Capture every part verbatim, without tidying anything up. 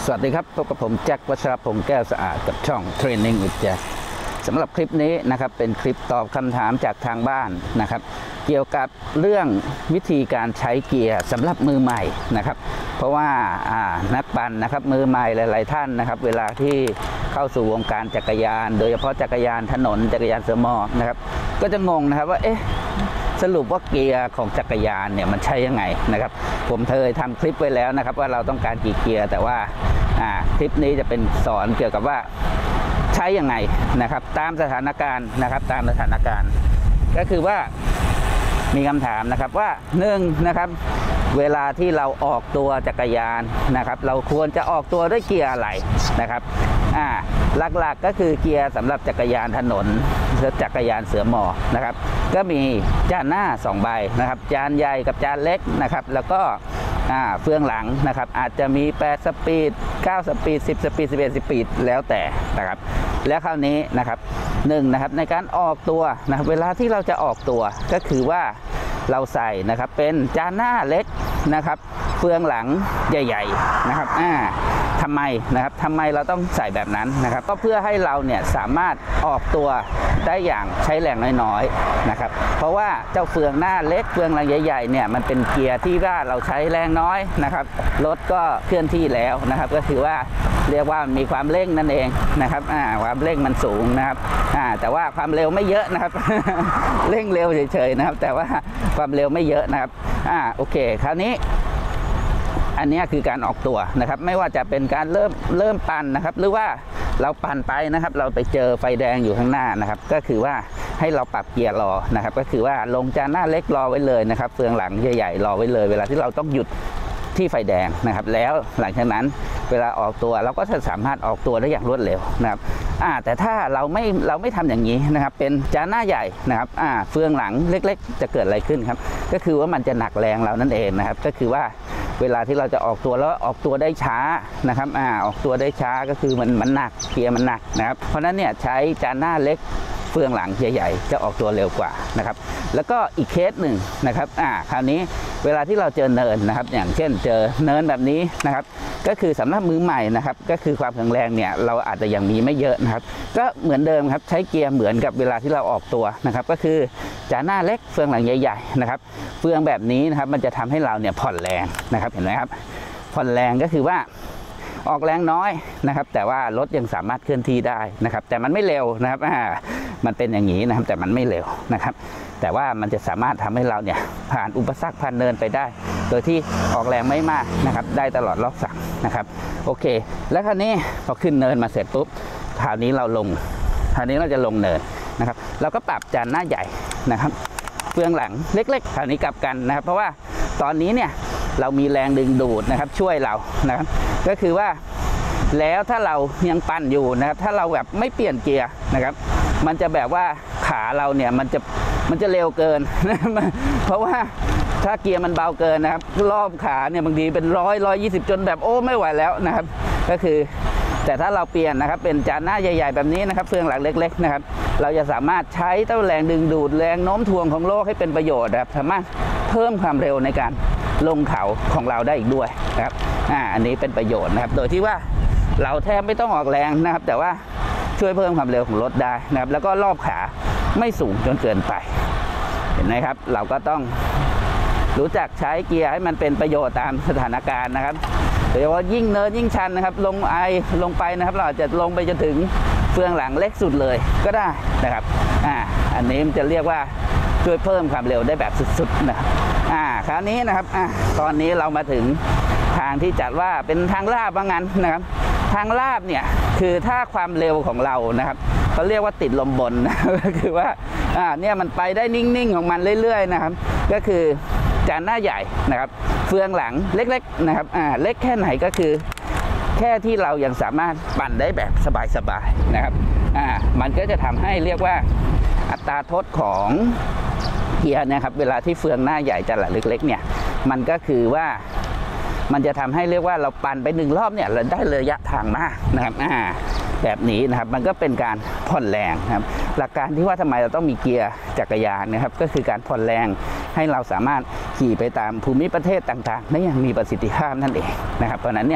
สวัสดีครับพบกับผมแจ็ควัชรพงษ์แก้วสะอาดกับช่อง Training with Jack สำหรับคลิปนี้นะครับเป็นคลิปตอบคำถามจากทางบ้านนะครับเกี่ยวกับเรื่องวิธีการใช้เกียร์สำหรับมือใหม่นะครับเพราะว่านักปั่นนะครับมือใหม่หลายๆท่านนะครับเวลาที่เข้าสู่วงการจักรยานโดยเฉพาะจักรยานถนนจักรยานเสือหมอบนะครับก็จะงงนะครับว่าเอ๊ะสรุปว่าเกียร์ของจักรยานเนี่ยมันใช้ยังไงนะครับผมเคยทำคลิปไว้แล้วนะครับว่าเราต้องการกี่เกียร์แต่ว่าคลิปนี้จะเป็นสอนเกี่ยวกับว่าใช้ยังไงนะครับตามสถานการณ์นะครับตามสถานการณ์ก็คือว่ามีคำถามนะครับว่าหนึ่งนะครับเวลาที่เราออกตัวจักรยานนะครับเราควรจะออกตัวด้วยเกียร์อะไรนะครับอ่าหลักๆก็คือเกียร์สำหรับจักรยานถนนหรือจักรยานเสือหมอบนะครับก็มีจานหน้าสองใบนะครับจานใหญ่กับจานเล็กนะครับแล้วก็เฟืองหลังนะครับอาจจะมีแปดสปีดเก้าสปีดสิบสปีดสิบเอ็ดสปีดแล้วแต่นะครับแล้วคราวนี้นะครับหนึ่งนะครับในการออกตัวนะครับเวลาที่เราจะออกตัวก็คือว่าเราใส่นะครับเป็นจานหน้าเล็กนะครับเฟืองหลังใหญ่ๆนะครับอ่าทำไมนะครับทำไมเราต้องใส่แบบนั้นนะครับก็เพื่อให้เราเนี่ยสามารถออกตัวได้อย่างใช้แรงน้อยๆนะครับเพราะว่าเจ้าเฟืองหน้าเล็กเฟืองหลังใหญ่ๆเนี่ยมันเป็นเกียร์ที่ว่าเราใช้แรงน้อยนะครับรถก็เคลื่อนที่แล้วนะครับก็คือว่าเรียกว่ามีความเร่งนั่นเองนะครับอ่าความเร่งมันสูงนะครับอ่าแต่ว่าความเร็วไม่เยอะนะครับ เร่งเร็วเฉยๆนะครับแต่ว่าความเร็วไม่เยอะนะครับอ่าโอเคคราวนี้อันนี้คือการออกตัวนะครับไม่ว่าจะเป็นการเริ่มเริ่มปั่นนะครับหรือว่าเราปั่นไปนะครับเราไปเจอไฟแดงอยู่ข้างหน้านะครับก็คือว่าให้เราปรับเกียร์รอนะครับก็คือว่าลงจานหน้าเล็กรอไว้เลยนะครับเฟืองหลังใหญ่ๆรอไว้เลยเวลาที่เราต้องหยุดที่ไฟแดงนะครับแล้วหลังจากนั้นเวลาออกตัวเราก็จะสามารถออกตัวได้อย่างรวดเร็วนะครับอ่าแต่ถ้าเราไม่เราไม่ทำอย่างนี้นะครับเป็นจานหน้าใหญ่นะครับอ่าเฟืองหลังเล็กๆจะเกิดอะไรขึ้นครับก็คือว่ามันจะหนักแรงเรานั่นเองนะครับก็คือว่าเวลาที่เราจะออกตัวแล้วออกตัวได้ช้านะครับอ่าออกตัวได้ช้าก็คือมันมันหนักเกียร์มันหนักนะครับเพราะนั้นเนี่ยใช้จานหน้าเล็กเฟืองหลังใหญ่ๆจะออกตัวเร็วกว่านะครับแล้วก็อีกเคสหนึ่งนะครับอ่าคราวนี้เวลาที่เราเจอเนินนะครับอย่างเช่นเจอเนินแบบนี้นะครับก็คือสำหรับมือใหม่นะครับก็คือความแข็งแรงเนี่ยเราอาจจะยังมีไม่เยอะนะครับก็เหมือนเดิมครับใช้เกียร์เหมือนกับเวลาที่เราออกตัวนะครับก็คือจานหน้าเล็กเฟืองหลังใหญ่ๆนะครับเฟืองแบบนี้นะครับมันจะทำให้เราเนี่ยผ่อนแรงนะครับเห็นไหมครับผ่อนแรงก็คือว่าออกแรงน้อยนะครับแต่ว่ารถยังสามารถเคลื่อนที่ได้นะครับแต่มันไม่เร็วนะครับอ่ามันเป็นอย่างนี้นะครับแต่มันไม่เร็วนะครับแต่ว่ามันจะสามารถทำให้เราเนี่ยผ่านอุปสรรคผ่านเนินไปได้โดยที่ออกแรงไม่มากนะครับได้ตลอดรอบสั่งนะครับโอเคแล้วคราวนี้พอขึ้นเนินมาเสร็จปุ๊บคราวนี้เราลงคราวนี้เราจะลงเนินนะครับเราก็ปรับจานหน้าใหญ่นะครับเฟืองหลังเล็กๆคราวนี้กลับกันนะครับเพราะว่าตอนนี้เนี่ยเรามีแรงดึงดูดนะครับช่วยเรานะครับก็คือว่าแล้วถ้าเรายังปั่นอยู่นะครับถ้าเราแบบไม่เปลี่ยนเกียร์นะครับมันจะแบบว่าขาเราเนี่ยมันจะมันจะเร็วเกินเพราะว่าถ้าเกียร์มันเบาเกินนะครับรอบขาเนี่ยบางทีเป็นร้อยร้อยยี่สิบจนแบบโอ้ไม่ไหวแล้วนะครับก็คือแต่ถ้าเราเปลี่ยนนะครับเป็นจานหน้าใหญ่ๆแบบนี้นะครับเฟืองหลังเล็กๆนะครับเราจะสามารถใช้เต้าแรงดึงดูดแรงโน้มถ่วงของโลกให้เป็นประโยชน์นะครับสามารถเพิ่มความเร็วในการลงเขาของเราได้อีกด้วยนะครับอ่าอันนี้เป็นประโยชน์นะครับโดยที่ว่าเราแทบไม่ต้องออกแรงนะครับแต่ว่าช่วยเพิ่มความเร็วของรถได้นะครับแล้วก็รอบขาไม่สูงจนเกินไปเห็นไหมครับเราก็ต้องรู้จักใช้เกียร์ให้มันเป็นประโยชน์ตามสถานการณ์นะครับโดยเฉพาะยิ่งเนินยิ่งชันนะครับลงไอลงไปนะครับเราอาจจะลงไปจนถึงเฟืองหลังเล็กสุดเลยก็ได้นะครับอ่าอันนี้มันจะเรียกว่าช่วยเพิ่มความเร็วได้แบบสุดๆนะครับอ่าคราวนี้นะครับอ่าตอนนี้เรามาถึงทางที่จัดว่าเป็นทางลาบว่างั้นนะครับทางลาบเนี่ยคือถ้าความเร็วของเรานะครับเขาเรียกว่าติดลมบนนะก็คือว่าอ่าเนี่ยมันไปได้นิ่งๆของมันเรื่อยๆนะครับก็คือจานหน้าใหญ่นะครับเฟืองหลังเล็กๆนะครับอ่าเล็กแค่ไหนก็คือแค่ที่เรายังสามารถปั่นได้แบบสบายๆนะครับอ่ามันก็จะทำให้เรียกว่าอัตราทดของเกียร์นะครับเวลาที่เฟืองหน้าใหญ่จานหลังเล็กๆเนี่ยมันก็คือว่ามันจะทำให้เรียกว่าเราปั่นไปหนึ่งรอบเนี่ยเราได้ระยะทางมากนะครับอ่าแบบนี้นะครับมันก็เป็นการผ่อนแรงนะครับหลักการที่ว่าทำไมเราต้องมีเกียร์จักรยานนะครับก็คือการผ่อนแรงให้เราสามารถขี่ไปตามภูมิประเทศต่างๆได้อย่างมีประสิทธิภาพนั่นเองนะครับเพราะนั้นเนี่ย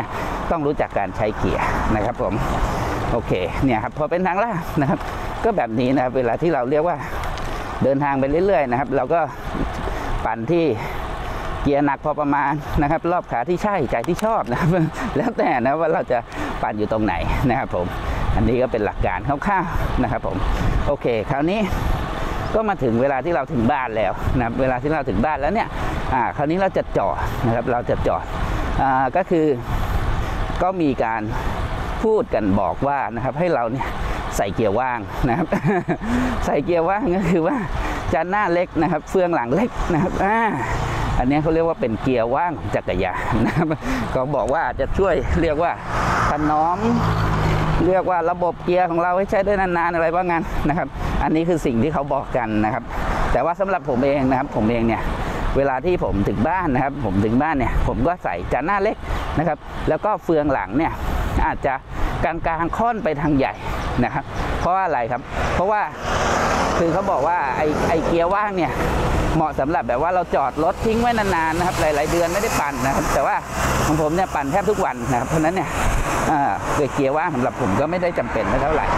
ต้องรู้จักการใช้เกียร์นะครับผมโอเคเนี่ยครับพอเป็นทางลาดนะครับก็แบบนี้นะครับเวลาที่เราเรียกว่าเดินทางไปเรื่อยๆนะครับเราก็ปั่นที่เกียร์หนักพอประมาณนะครับรอบขาที่ใช่ใจที่ชอบนะครับแล้วแต่นะว่าเราจะปั่นอยู่ตรงไหนนะครับผมอันนี้ก็เป็นหลักการคร่าวๆนะครับผมโอเคคราวนี้ก็มาถึงเวลาที่เราถึงบ้านแล้วนะครับเวลาที่เราถึงบ้านแล้วเนี่ยอ่าคราวนี้เราจะจอดนะครับเราจะจอดอ่าก็คือก็มีการพูดกันบอกว่านะครับให้เราเนี่ยใส่เกียร์ว่างนะครับ ใส่เกียร์ว่างก็คือว่าจานหน้าเล็กนะครับเฟืองหลังเล็กนะครับอ่าอันนี้เขาเรียกว่าเป็นเกียร์ว่างของจักรยานนะครับก็บอกว่าจะช่วยเรียกว่าถนอมเรียกว่าระบบเกียร์ของเราให้ใช้ได้นานๆอะไรว่างั้นนะครับอันนี้คือสิ่งที่เขาบอกกันนะครับแต่ว่าสำหรับผมเองนะครับผมเองเนี่ยเวลาที่ผมถึงบ้านนะครับผมถึงบ้านเนี่ยผมก็ใส่จานหน้าเล็กนะครับแล้วก็เฟืองหลังเนี่ยอาจจะกลางๆค่อนไปทางใหญ่นะครับเพราะว่าอะไรครับเพราะว่าคือเขาบอกว่าไอไอเกียร์ว่างเนี่ยเหมาะสำหรับแบบว่าเราจอดรถทิ้งไว้นานๆนะครับหลายๆเดือนไม่ได้ปั่นนะครับแต่ว่าของผมเนี่ยปั่นแทบทุกวันนะครับเพราะนั้นเนี่ยเกียร์ว่างสำหรับผมก็ไม่ได้จำเป็นเท่าไหร่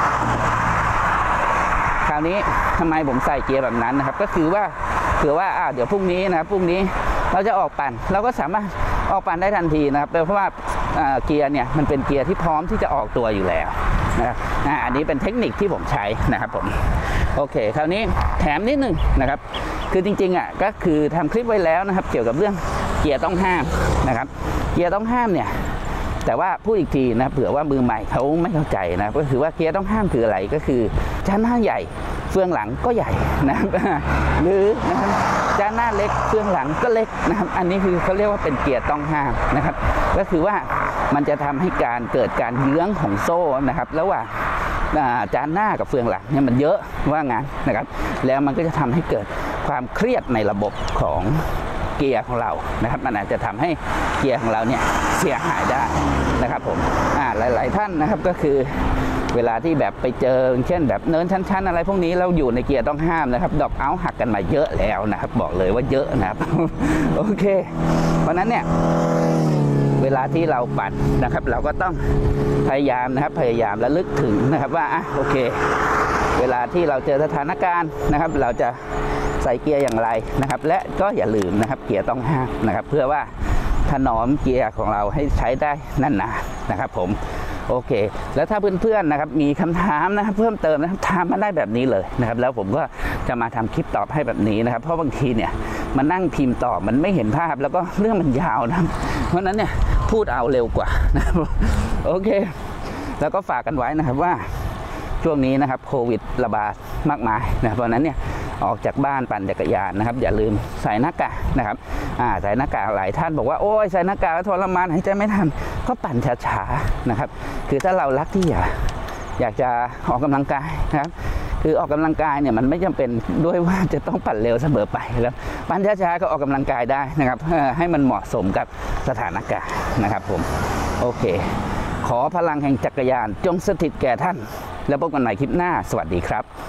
คราวนี้ทำไมผมใส่เกียร์แบบนั้นนะครับก็คือว่าเผื่อว่าเดี๋ยวพรุ่งนี้นะครับพรุ่งนี้เราจะออกปั่นเราก็สามารถออกปั่นได้ทันทีนะครับเพราะว่าเกียร์เนี่ยมันเป็นเกียร์ที่พร้อมที่จะออกตัวอยู่แล้วนะครับอันนี้เป็นเทคนิคที่ผมใช้นะครับผมโอเคคราวนี้แถมนิดนึงนะครับคือจริงๆอ่ะก็คือทำคลิปไว้แล้วนะครับเกี่ยวกับเรื่องเกียร์ต้องห้ามนะครับเกียร์ต้องห้ามเนี่ยแต่ว่าพูดอีกทีนะเผื่อว่ามือใหม่เขาไม่เข้าใจนะก็คือว่าเกียร์ต้องห้ามคืออะไรก็คือจานหน้าใหญ่เฟืองหลังก็ใหญ่นะครับหรือนะครับจานหน้าเล็กเฟืองหลังก็เล็กนะครับอันนี้คือเขาเรียกว่าเป็นเกียร์ต้องห้ามนะครับก็คือว่ามันจะทำให้การเกิดการเยื้องของโซ่นะครับระหว่างจานหน้ากับเฟืองหลังเนี่ยมันเยอะว่างั้นนะครับแล้วมันก็จะทำให้เกิดความเครียดในระบบของเกียร์ของเรานะครับมันอาจจะทำให้เกียร์ของเราเนี่ยเสียหายได้นะครับผมอ่าหลายๆท่านนะครับก็คือเวลาที่แบบไปเจอเช่นแบบเนินชันๆอะไรพวกนี้เราอยู่ในเกียร์ต้องห้ามนะครับดอกเอาหักกันมาเยอะแล้วนะครับบอกเลยว่าเยอะนะครับ โอเคเพราะนั้นเนี่ยเวลาที่เราปั่นนะครับเราก็ต้องพยายามนะครับพยายามระลึกถึงนะครับว่าอ่ะโอเคเวลาที่เราเจอสถานการณ์นะครับเราจะใส่เกียร์อย่างไรนะครับและก็อย่าลืมนะครับเกียร์ต้องห้ามนะครับเพื่อว่าถนอมเกียร์ของเราให้ใช้ได้นานๆนะครับผมโอเคแล้วถ้าเพื่อนๆนะครับมีคำถามนะครับเพิ่มเติมนะครับถามมาได้แบบนี้เลยนะครับแล้วผมก็จะมาทำคลิปตอบให้แบบนี้นะครับเพราะบางทีเนี่ยมันนั่งพิมพ์ตอบมันไม่เห็นภาพแล้วก็เรื่องมันยาวนะเพราะนั้นเนี่ยพูดเอาเร็วกว่านะครับโอเคแล้วก็ฝากกันไว้นะครับว่าช่วงนี้นะครับโควิดระบาดมากมายนะเพราะนั้นเนี่ยออกจากบ้านปั่นจักรยานนะครับอย่าลืมใส่หน้ากากนะครับอ่าใส่หน้ากากหลายท่านบอกว่าโอ้ยใส่หน้ากากทรมานหายใจไม่ทันก็ปั่นช้าๆนะครับคือถ้าเรารักที่อยากอยากจะออกกำลังกายนะครับคือออกกำลังกายเนี่ยมันไม่จำเป็นด้วยว่าจะต้องปั่นเร็วเสมอไปแล้วปั่นช้าๆก็ออกกำลังกายได้นะครับให้มันเหมาะสมกับสถานการณ์นะครับผมโอเคขอพลังแห่งจักรยานจงสถิตแก่ท่านแล้วพบกันใหม่คลิปหน้าสวัสดีครับ